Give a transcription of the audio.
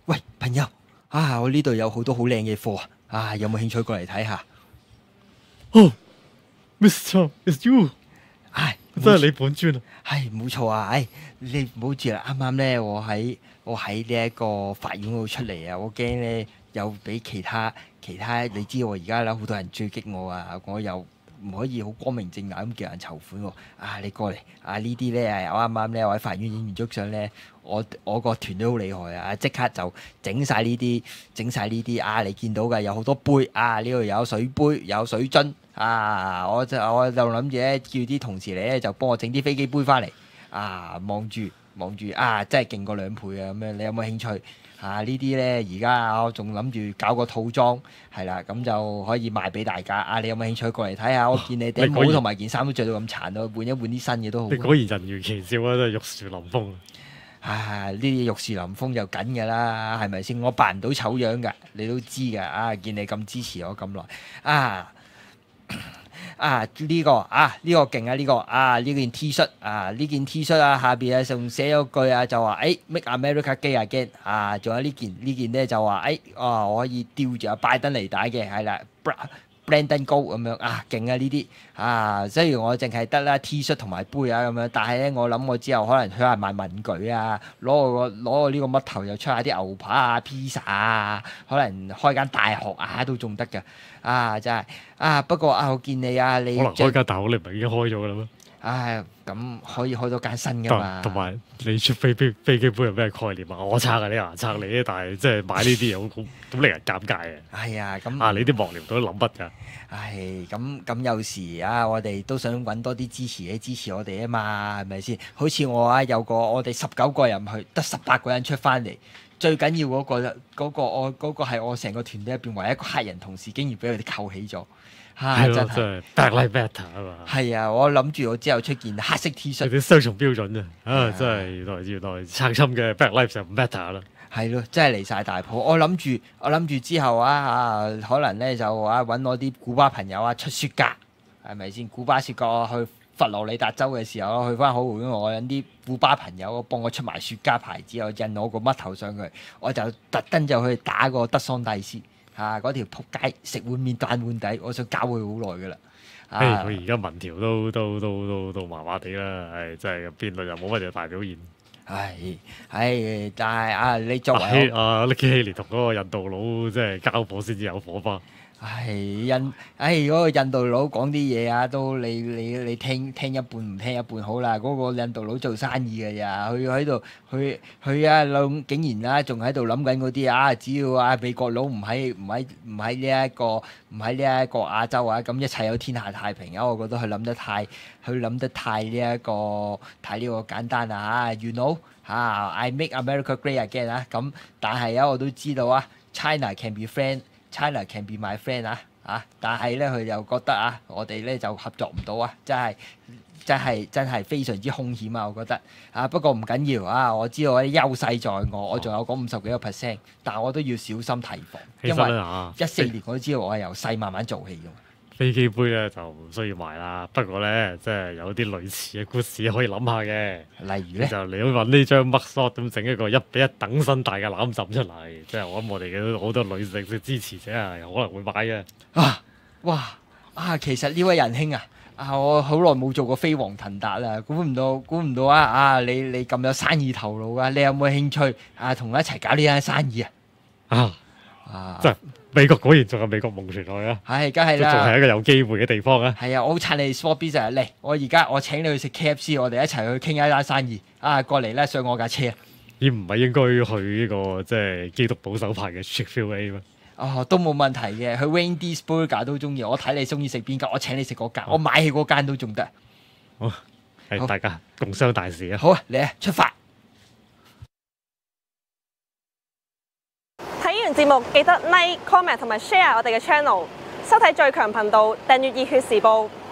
喂，朋友啊，我呢度有好多好靚嘅貨啊，有冇興趣過嚟睇下？ 哦，Mr. It's you， 唉， 真係你本尊啊！ 係冇錯啊！唉，你唔好住啦，啱啱咧，我喺呢一個法院嗰度出嚟啊，我驚咧又俾其他，你知我而家啦，好多人追擊我啊，我又唔可以好光明正大咁叫人籌款喎。啊，你過嚟啊！呢啲咧係我啱啱咧，我喺法院影完張相咧，我個團都好厲害啊！即刻就整晒呢啲啊！你見到嘅有好多杯啊，呢度有水杯，有水樽啊！我就諗住咧，叫啲同事嚟咧就幫我整啲飛機杯翻嚟啊！望住啊，真係勁過2倍啊！咁樣你有冇興趣啊？呢啲咧而家我仲諗住搞個套裝係啦，咁就可以賣俾大家啊！你有冇興趣過嚟睇下？我見你頂帽同埋件衫都着到咁殘咯，換一換啲新嘅都好。 你果然人如其照啊，真係玉樹臨風。 唉，呢啲玉樹臨風就緊㗎啦，係咪先？我扮唔到醜樣㗎，你都知㗎。啊，見你咁支持我咁耐，呢個勁啊！呢件 T 恤啊，呢件 T 恤啊，下邊啊仲寫咗句啊，就話Make America Great Again 啊，仲有呢件咧就話我可以吊住阿拜登嚟打嘅，係啦。Brandon 高咁樣啊，勁啊呢啲啊，雖然我淨係得啦 T 恤同埋杯啊咁樣，但係咧我諗我之後可能去下賣文具啊，攞我呢個乜頭又出下啲牛扒啊、披薩啊，可能開間大學啊都仲得㗎啊，真係啊！不過啊，我見你啊，你可能開間大學你唔係已經開咗㗎啦咩？ 唉，咁可以開多間新㗎嘛？ 同埋你出飛機杯有咩概念啊？我拆啊，你啊拆你，但係即係買呢啲嘢好咁令人尷尬嘅。 係啊，咁啊，你啲幕僚都諗乜㗎？ 唉，咁有時啊，我哋都想揾多啲支持我哋啊嘛，係咪先？好似我啊，我哋19個人去，得18個人出翻嚟。最緊要嗰個係我成個團隊入邊唯一一個黑人同事，竟然俾佢哋扣起咗。 係咯， 真係 Black Lives Matter 啊嘛。 係啊，我諗住我之後出件黑色 T 恤。 啲雙重標準啊！真係原來撐侵嘅 Black Lives 就唔 matter 啦。 係咯，真係離晒大譜。我諗住之後可能咧就揾我啲古巴朋友出雪茄，係咪先？古巴雪茄我去佛羅里達州嘅時候，去翻好會，我揾啲古巴朋友幫我出埋雪茄牌子，我印我個乜頭上去，我就特登就去打個德桑蒂斯嗰條撲街食碗面彈碗底，我想搞佢好耐噶啦。 佢而家民調都麻麻地啦，真係辯論又冇乜嘢大表現。 但係你作為 Nikki Haley 同嗰個印度佬即係交火先至有火花。 嗰個印度佬講啲嘢都你聽一半唔聽一半好啦。嗰個印度佬做生意嘅咋，佢喺度佢竟然仲喺度諗緊嗰啲只要美國佬唔喺呢一個亞洲咁一切有天下太平我覺得佢諗得太呢個簡單啦You know I make America great again 咁，但係我都知道China can be friend。China can be my friend 但係咧佢又覺得我哋咧就合作唔到真係非常之兇險我覺得不過唔緊要我知道我啲優勢在我仲有嗰50幾個%，但我都要小心提防，因為14年我都知道我係由細慢慢做起㗎。 飛機杯咧就唔需要賣啦，不過咧即係有啲類似嘅故事可以諗下嘅。 例如咧， 就你可以揾呢張 mugshot 咁整一個1比1等身大嘅攬枕出嚟，即係我諗我哋嘅好多女性嘅支持者可能會買嘅。 其實呢位仁兄我好耐冇做過飛黃騰達啦，估唔到你咁有生意頭腦你有冇興趣同我一齊搞呢間生意即係美國果然仲有美國夢傳來梗係啦， 仲係一個有機會嘅地方係我好撐你 Sport Business 嚟，我請你去食 KFC， 我哋一齊去傾一單生意過嚟上我架車。 咦，唔係應該去呢個即係基督保守派嘅 Chick-fil-A 咩？ 都冇問題嘅，去 Wendy's Burger 都中意，我睇你中意食邊間，我請你食嗰間，我買起嗰間都仲得。 好，大家共商大事好嚟出發。 睇完節目記得 like、comment 同埋 share 我哋嘅 channel， 收睇最強頻道，訂閱熱血時報。